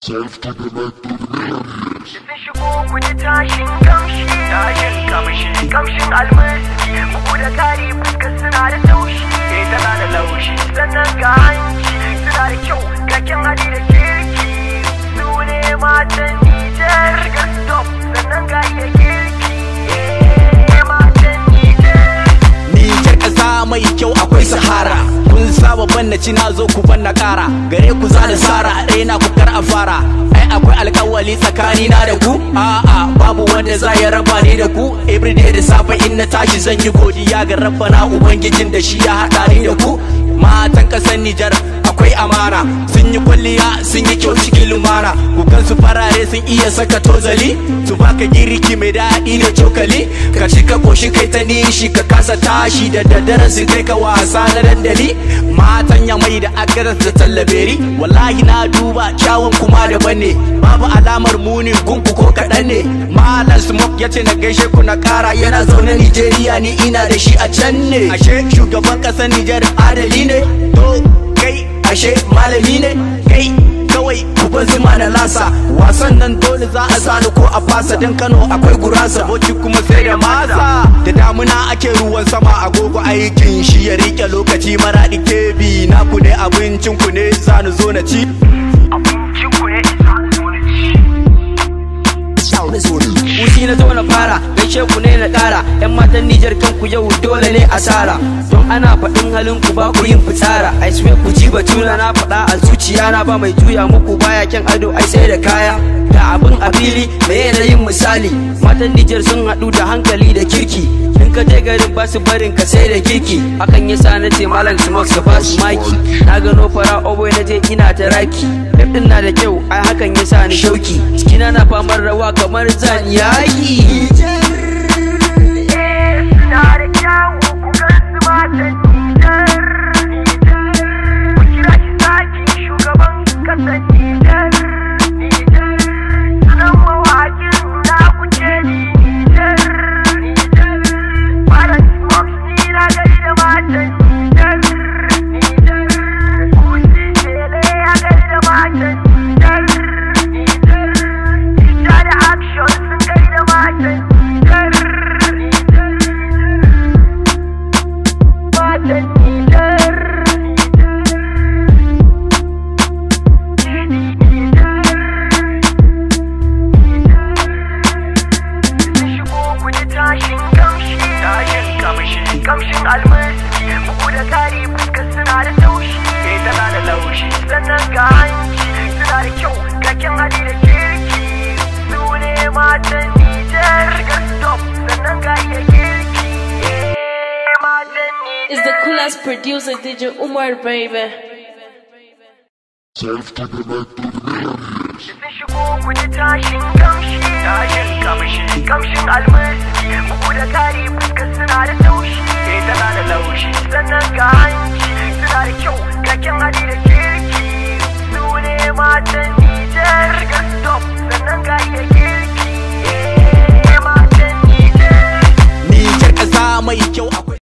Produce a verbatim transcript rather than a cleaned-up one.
shigo ku ji tashin kamshi, tashin kamshi, kamshin almasi, bugu da kari fuskar suna da taushi, eh tana da laushi, sannan ga hanci suna da kyau, kakin hali da kirki, su ne matan Nijar, ga stop sannan ga iya kirki, eh matan Nijar. Nijar ƙasa mai kyau akwai Sahara, kun saba banna ci na zo ku banna ƙara, gare ku za da sara a ɗaya na ku kar a fara. Akwai alƙawali tsakani na da ku, a'a babu wanda za ya raba ni da ku. Everyday da safe in na tashi zan yi godiya ga Rabbana ubangijin da shi ya haɗa ni da ku. Matan ƙasar Nijar akwai amana, sun yi kwalliya sun yi kyau cikin lumana. Kukan su farare sun iya saka tozali, su baka girki mai daɗi da cokali. Ka ci ka koshi kai ta nishi ka kasa tashi, da daddare sun kai ka wasa na dandali. Matan Yamai da Agadas da Tallaberi, wallahi na duba kyawun kuma daban ne, babu alamar munin gunku ko kaɗan ne. Malam Smoke ya ce na gaishe ku na ƙara, yana zaune Nijeriya ni ina da shi a can ne. Ashe shugaban ƙasar Nijar adali ne, to kai ashe malami ne, kai kawai kuban zuma na lasa. Wasan nan dole za a sani ko a fasa, don Kano akwai gurasa, Bauchi kuma sai da masa. Da damuna ake ruwan sama, agogo aikin shi ya rike lokaci. Maraɗi Kebbi na ku ne, abincin ku ne zanu zo na ci. Abincin ku ne zanu zo na ci. Usi na zo na fara, gaishe ku ne na ƙara. Yan matan Nijar kanku yau dole ne asara, don ana faɗin halin ku ba ku yin fitsara. I swear ku ji batuna na faɗa a zuciya na, ba mai juya muku baya kyan ado ai sai da kaya. Da abin a fili me yin misali, matan Nijar sun haɗu da hankali da kirki. In ka je garin ba su barin ka sai da kirki, hakan yasa na ce Malam Smoke ka ba su maki. Na gano fara oboy na je ina ta raki, rap din na da kyau ai hakan yasa ni shauki. Cikina na famar rawa kamar zan yaki. Suna da kyawu ku gan su matan Nijar, ku kira shi saki shugaban ƙasar Nijar. Sunan mawaƙin na ku ce ni Nijar. Malam Smoke ni na gari da matan Nijar. Kusi Shele ya gari da matan Nijar. Ita da Action sun gari da matan Nijar. Matan Nijar. Tashin kamshi, tashin kamshi, kamshin almasi, bugu da kari fuskar suna da taushi, eh tana da laushi, sannan ga hanci suna da kyau, kakin hali da kirki, su ne matan Nijar, ga stop sannan ga iya kirki, eh matan Nijar. It's the coolest producer, D J Umar, baby. Sun shigo ku ji tashin kamshi, tashin kamshi.